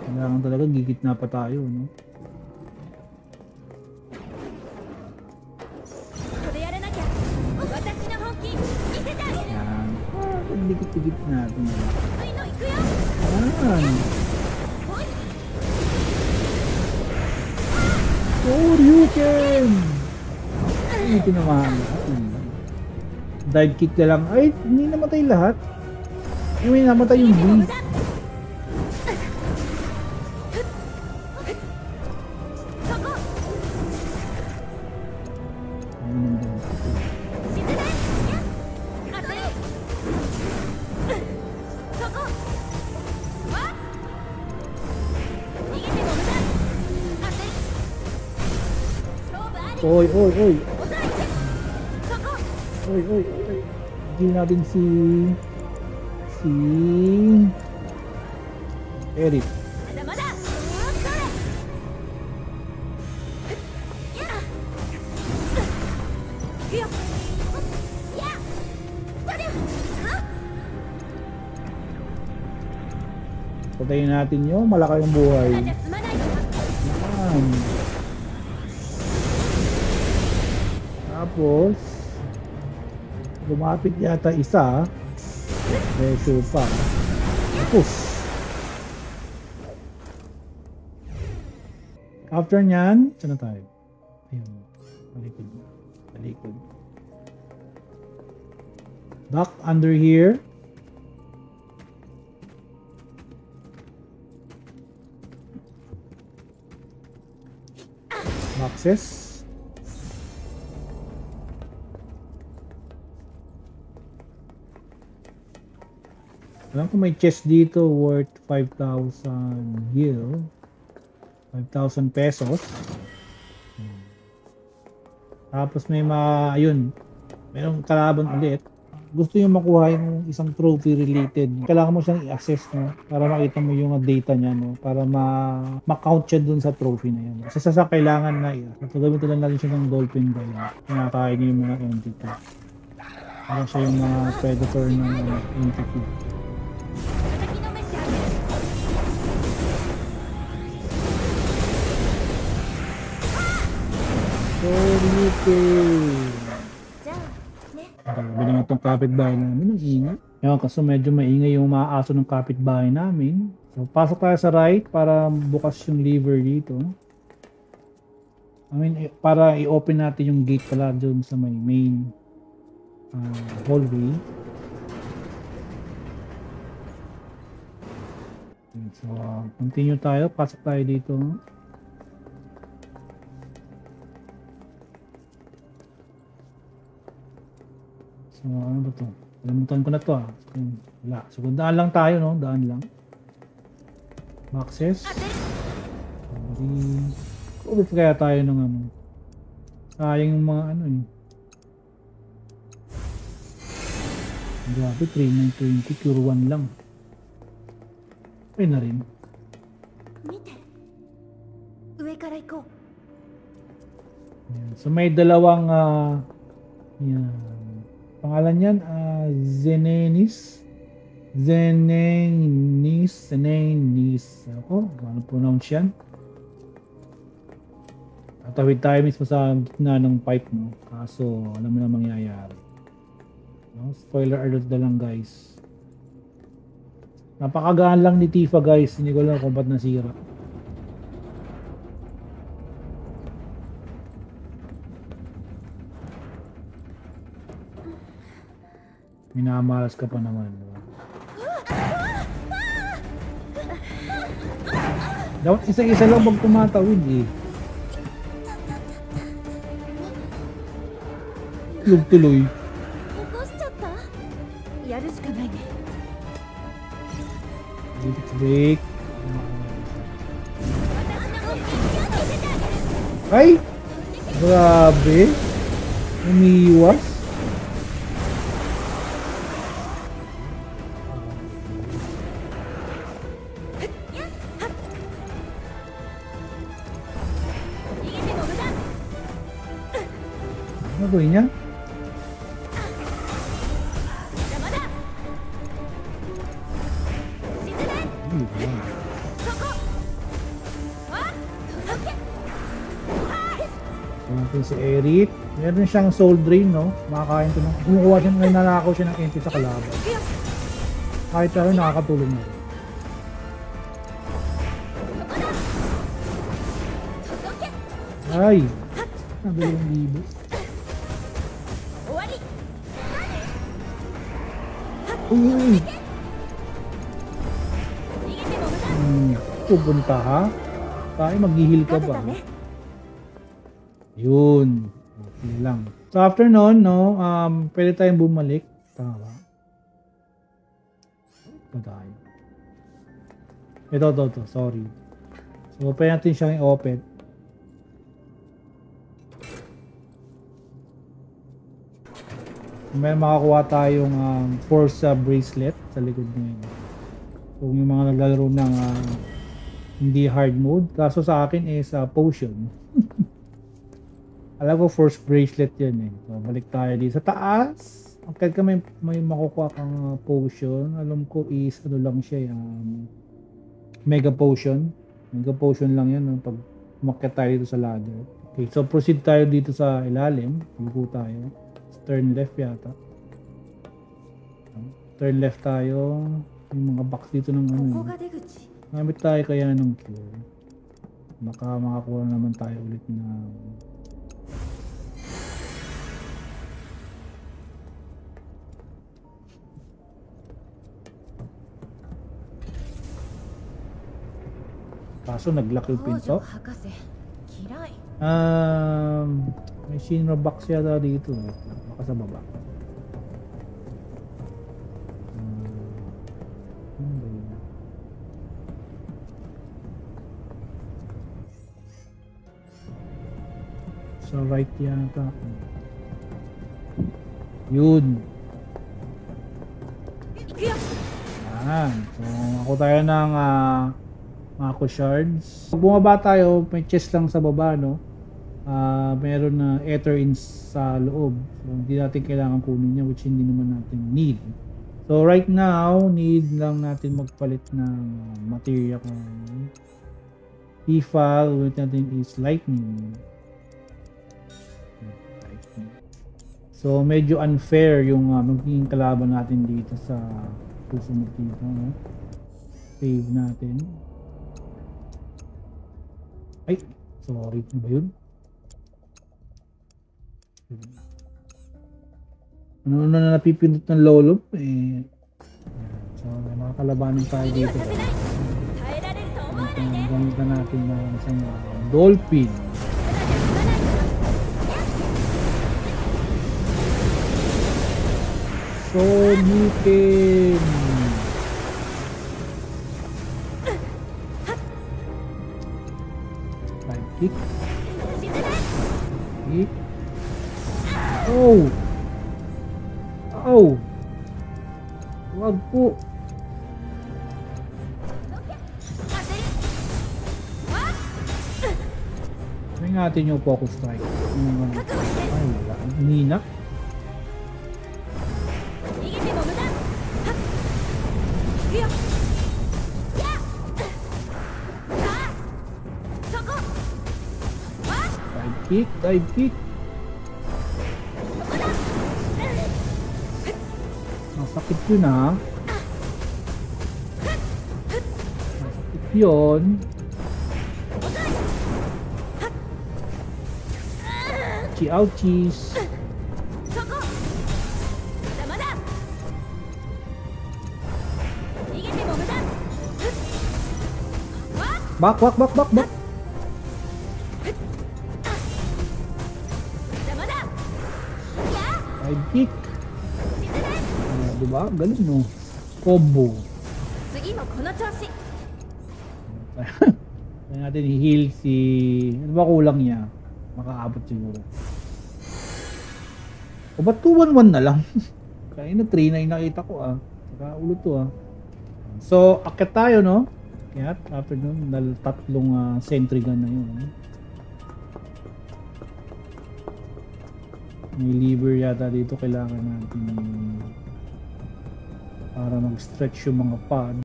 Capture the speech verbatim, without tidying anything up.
Kailangan talaga gigitna pa tayo, no? Yan. Ah, dikit-dikit natin. Yan. Shoryuken! Ay, tinamaan natin. Dive kick na lang. Ay, hindi namatay lahat. Ay, may namatay yung beast. Oy, oy, oy. Oy, oy, oy. Hindi natin si... Si... Eric. Patayin natin yun. Malaki yung buhay. Yan. Tapos lumapit yata isa. Pressure pa. Tapos after nyan, saan na tayo? Ayun, talikod. Talikod. Back under here. Boxes. Alam ko may chest dito worth five thousand gil. five thousand pesos. Hmm. Tapos may mga, ayun, mayroong kalaban ulit. Gusto yung makuha yung isang trophy related. Kailangan mo siyang i-assess, no? Para makita mo yung data niya, no? Para ma-count siya dun sa trophy na yan. Kasi sa kailangan na i-assess. So, gamitin lang natin siya ng dolphin guy. Pinakain niya yung mga entity. Para siya yung mga predator ng entity. Shoryuken! Grabe naman itong kapitbahay namin, ang ingay. Ewan, kaso medyo maingay yung mga aso ng kapitbahay namin. So, pasok tayo sa right para bukas yung lever dito. I mean, para i-open natin yung gate pala dun sa may main uh, hallway. So, uh, continue tayo. Pasok tayo dito. So, ano ba ito? Kalimutan ko na ito ah. Wala. So, daan lang tayo, no? Daan lang. Boxes. Hindi. Ubit kaya tayo ng ano. Sayang yung mga ano eh. Grabe, three nine twenty. Cure one lang. Okay na rin. Yan. So, may dalawang uh, yan. Pangalan yan, uh, Zenenis. Zenenis. Zenenis. Ako, ano pronounce yan? Tatawid tayo mismo sa gitna ng pipe, no? Kaso, alam mo na mangyayari. No? Spoiler alert na lang, guys. Napakagaan lang ni Tifa, guys. Hindi ko alam kung ba't nasira. Minamalas ka pa naman. Diba? Dapat isa-isa lang pag tumatawid eh. Tulog-tuloy. Break. Ay! Grabe. Umiiwas. Ano gawin niya? natin si Eric. Meron siyang soul drain, no? Makakain ko ng... Kumukuha siya, may nanakaw siya ng entity sa kalaban. Kahit tayo, nakakatulong na rin. Ay! Nabili yung libo. Uy! Hmm, pupunta ha? Tayo, mag-heal ka ba? Yun. Okay lang. So after nun, no, um, pwede tayong bumalik. Tama. Ito tayo. Ito, ito, ito. Sorry. So, pwede natin siyang i-open. May makakuha tayong um, force uh, bracelet sa likod niya. Kung yung mga naglalaro ng uh, hindi hard mode. Kaso sa akin is uh, potion. Alam ko force bracelet yan eh. So, balik tayo dito. Sa taas, kahit ka may, may makukuha kang uh, potion, alam ko is ano lang siya, um, mega potion. Mega potion lang yan no? Pag umakyat tayo dito sa ladder. Okay, so proceed tayo dito sa ilalim. Lugo tayo. Turn left yata. Turn left tayo. Yung mga box dito ng ano. Gamit tayo kaya ng cure. Baka makakuha naman tayo ulit na kaso nag-lock yung pinto. Um, may Shinra box yata dito. Baka sa baba. Hmm. Sa right yata. Yun. Yan. So, ako tayo ng uh, Mako shards. Pag bumaba tayo, may chest lang sa baba, no? Uh, meron na ether in sa loob. So, hindi natin kailangan kunin niya, which hindi naman natin need. So, right now, need lang natin magpalit ng material kung P-file. Ulit natin is lightning. lightning. So, medyo unfair yung uh, magiging kalaban natin dito sa susunod dito, no? Save natin. Ay, sorry. Ano ba yun? Ano na napipindot ng lolo? Eh, so, may mga kalabanin tayo dito. Gamit na natin na isang uh, dolphin. So, Niken. Kick. Kick. Oh! Oh! Wag po! May natin yung focus strike. Ay, wala. Nina. Kick, dive kick. Masakit yun ha. Masakit yun. Ouchie, ouchies. Bak, bak, bak, bak, bak. Dive kick. Uh, diba? Galing no. Combo. Kaya natin i-heal si... Ano ba kulang niya? Makaabot siguro. O ba't two one one na lang? Kaya na three nine nakita ko ah. Saka ulo to ah. So, akit tayo no? Kaya after nun, dahil tatlong uh, sentry gun na yun. May lever yata dito kailangan natin para mag-stretch yung mga pad.